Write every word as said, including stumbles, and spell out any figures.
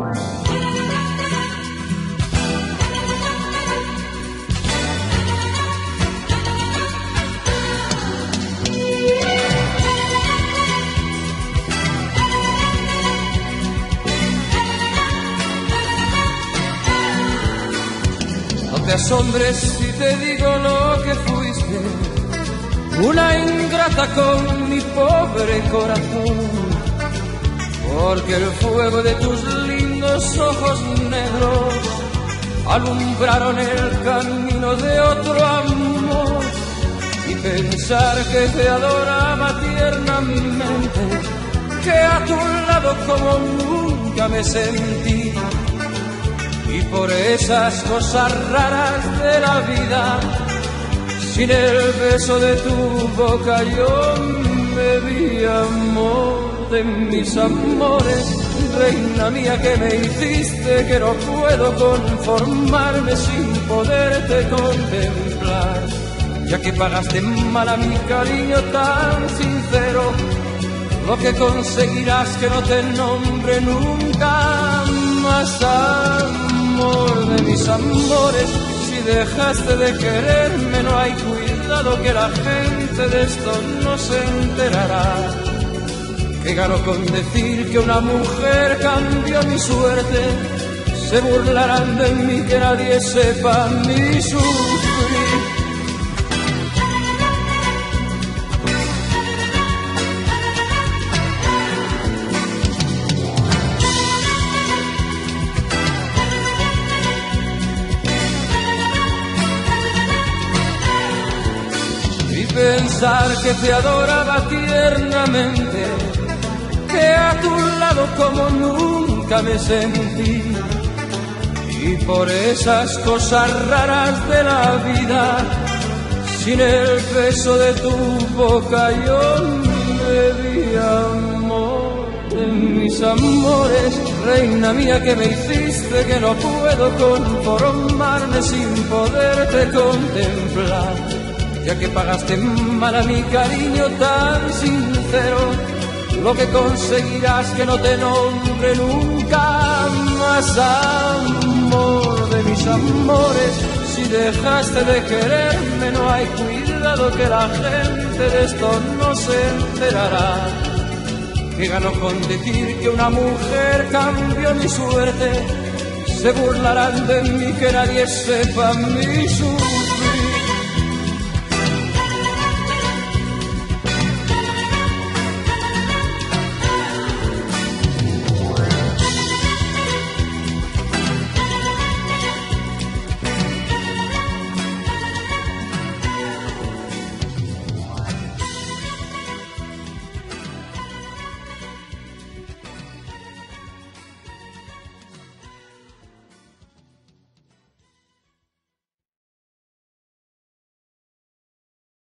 No te asombres si te digo lo que fuiste, una ingrata con mi pobre corazón, porque el fuego de tus lindos ojos negros alumbraron el camino de otro amor. Y pensar que te adoraba tiernamente, que a tu lado como nunca me sentí, y por esas cosas raras de la vida, sin el beso de tu boca yo me vi, amor de mis amores, reina mía que me hiciste, que no puedo conformarme sin poderte contemplar, ya que pagaste mal a mi cariño tan sincero, lo que conseguirás que no te nombre nunca más, amor de mis amores. Si dejaste de quererme, no hay cuidado que la gente de esto no se enterará. Que gano con decir que una mujer cambió mi suerte, se burlarán de mí, que nadie sepa mi sufrir. Pensar que te adoraba tiernamente, que a tu lado como nunca me sentí, y por esas cosas raras de la vida, sin el beso de tu boca yo me vi, amor de mis amores, reina mía que me hiciste, que no puedo conformarme sin poderte contemplar, ya que pagaste mal a mi cariño tan sincero, lo que conseguirás que no te nombre nunca más, amor de mis amores. Si dejaste de quererme, no hay cuidado que la gente de esto no se enterará. Que gano con decir que una mujer cambió mi suerte, se burlarán de mí, que nadie sepa mi suerte.